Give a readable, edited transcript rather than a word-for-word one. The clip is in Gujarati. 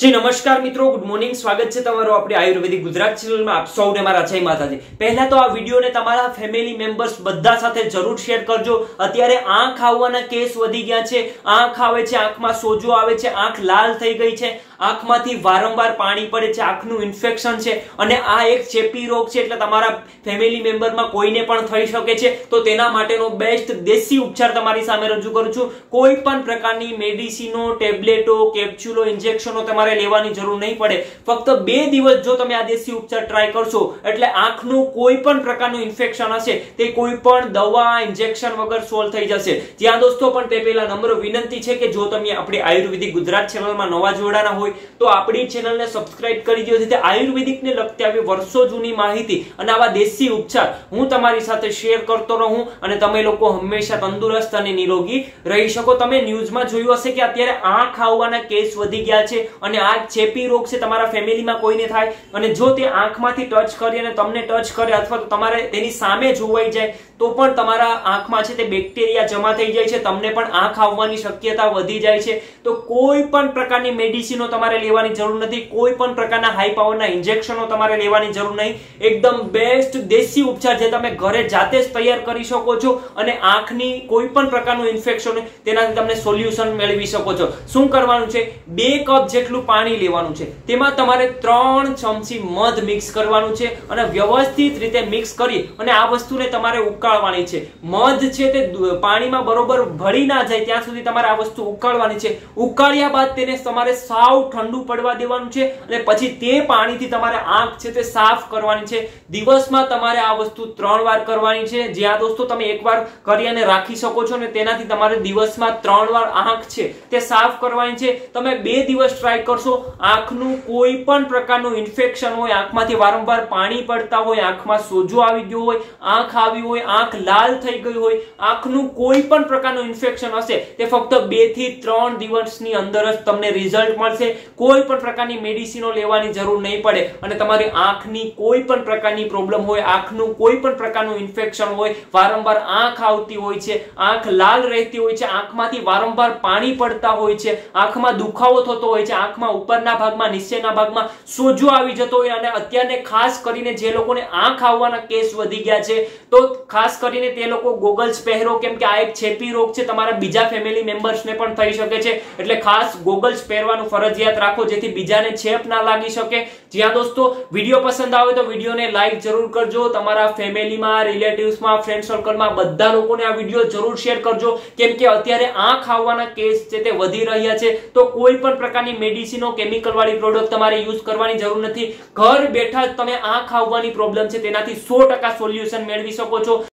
જી નમસ્કાર મિત્રો, ગુડ મોર્નિંગ. સ્વાગત છે તમારું આપણી આયુર્વેદિક ગુજરાત ચેનલમાં. આપ સૌને મારા જય માતાજી. પહેલા તો આ વિડીયોને તમારા ફેમિલી મેમ્બર્સ બધા સાથે જરૂર શેર કરજો. અત્યારે આંખ આવવાના કેસ વધી ગયા છે. આંખ આવે છે, આંખમાં સોજો આવે છે, આંખ લાલ થઈ ગઈ છે, આંખમાંથી વારંવાર પાણી પડે છે, આંખનું ઇન્ફેક્શન છે અને આ એક ચેપી રોગ છે, એટલે તમારા ફેમિલી મેમ્બરમાં કોઈને પણ થઈ શકે છે. તો તેના માટેનો બેસ્ટ દેશી ઉપચાર તમારી સામે રજૂ કરું છું. કોઈ પણ પ્રકારની મેડિસિનો, ટેબ્લેટો, કેપ્સ્યુલો, ઇન્જેક્શનો તમારે લેવાની જરૂર નહીં પડે. ફક્ત 2 દિવસ જો તમે આ દેશી ઉપચાર ટ્રાય કરશો એટલે આંખનું કોઈ પણ પ્રકારનું ઇન્ફેક્શન હશે તે કોઈ પણ દવા, ઇન્જેક્શન વગર સોલ્વ થઈ જશે. જ્યાં દોસ્તો પણ તે પહેલા નમ્ર વિનંતી છે કે જો તમે આપણી આયુર્વેદિક ગુજરાત ચેનલમાં નવા જોડાના હોય તો આપણી ચેનલને સબસ્ક્રાઇબ કરી દો, જેથી આયુર્વેદિકને લગતી આવી વર્ષો જૂની માહિતી અને આવા દેશી ઉપચાર હું તમારી સાથે શેર કરતો રહું અને તમે લોકો હંમેશા તંદુરસ્ત અને નિરોગી રહી શકો. તમે ન્યૂઝમાં જોયું હશે કે અત્યારે આંખ આવવાના કેસ વધી ગયા છે અને આ ચેપી રોગ છે, તમારા ફેમિલીમાં કોઈને થાય અને જો તે આંખમાંથી ટચ કરે અને તમને ટચ કરે અથવા તો તમારે તેની સામે જોવાઈ જાય તો પણ તમારા આંખમાં છે તે બેક્ટેરિયા જમા થઈ જાય છે, તમને પણ આંખ આવવાની શક્યતા વધી જાય છે. તો કોઈ પણ પ્રકારની મેડિસિનો તમારે લેવાની જરૂર નથી, કોઈ પણ પ્રકારના હાઈ પાવરના ઇન્જેક્શનો તમારે લેવાની જરૂર નહીં. એકદમ બેસ્ટ દેશી ઉપચાર જે તમે ઘરે જાતે જ તૈયાર કરી શકો છો અને આંખની કોઈ પણ પ્રકારનું ઇન્ફેક્શન તેનાથી તમને સોલ્યુશન મેળવી શકો છો. શું કરવાનું છે? 2 કપ જેટલું પાણી લેવાનું છે, તેમાં તમારે 3 ચમચી મધ મિક્સ કરવાનું છે અને વ્યવસ્થિત રીતે મિક્સ કરી અને આ વસ્તુને તમારે ઉકાળવાની છે. મધ છે તે પાણીમાં બરોબર ભળી ના જાય ત્યાં સુધી તમારે આ વસ્તુ ઉકાળવાની છે. ઉકાળ્યા બાદ તેને તમારે સાવ ઠંડુ પડવા દેવાનું છે અને પછી તે પાણીથી તમારે આંખ છે તે સાફ કરવાની છે. દિવસમાં તમારે આ વસ્તુ 3 વાર કરવાની છે. જ્યાં દોસ્તો તમે એકવાર કરી અને રાખી શકો છો ને તેનાથી તમારે દિવસમાં 3 વાર આંખ છે તે સાફ કરવાની છે. તમે 2 દિવસ ટ્રાય કરશો. આંખનું કોઈ પણ પ્રકારનું ઇન્ફેક્શન હોય, આંખમાંથી વારંવાર પાણી પડતા હોય, આંખમાં સોજો આવી ગયો હોય, આંખ આવી હોય, આંખ લાલ થઈ ગઈ હોય, આંખનું કોઈ પણ પ્રકારનું ઇન્ફેક્શન હશે તે ફક્ત 2 થી 3 દિવસની અંદર જ તમને રિઝલ્ટ મળશે. કોઈ પણ પ્રકારની મેડિસિનો લેવાની જરૂર નહીં પડે અને તમારી આંખની કોઈ પણ પ્રકારની પ્રોબ્લેમ હોય, આંખનું કોઈ પણ પ્રકારનું ઇન્ફેક્શન હોય, વારંવાર આંખ આવતી હોય છે, આંખ લાલ રહેતી હોય છે, આંખમાંથી વારંવાર પાણી પડતા હોય છે, આંખમાં દુખાવો થતો હોય છે, આંખમાં ઉપરના ભાગમાં, નીચેના ભાગમાં સોજો આવી જતો હોય અને અત્યારે ખાસ કરીને જે લોકોને આંખ આવવાના કેસ વધી ગયા છે તો ખાસ કરીને તે લોકો ગોગલ્સ પહેરો, કેમ કે આ એક ચેપી રોગ છે, તમારા બીજા ફેમિલી મેમ્બર્સને પણ થઈ શકે છે. એટલે ખાસ ગોગલ્સ પહેરવાનું ફરજિયાત રાખો જેથી બીજાને ચેપ ના લાગી શકે. જ્યાં દોસ્તો વિડીયો પસંદ આવે તો વિડીયોને લાઈક જરૂર કરજો. તમારા ફેમિલીમાં, રિલેટિવ્સમાં, ફ્રેન્ડ સર્કલમાં બધા લોકોને આ વિડીયો જરૂર શેર કરજો, કેમ કે અત્યારે આંખ આવવાના કેસ છે તે વધી રહ્યા છે. તો કોઈ પણ પ્રકારની મેડિસિનો, કેમિકલ વાળી પ્રોડક્ટ તમારે યુઝ કરવાની જરૂર નથી. ઘર બેઠા જ તમે આંખ આવવાની પ્રોબ્લેમ છે તેનાથી 100% સોલ્યુશન મેળવી શકો છો.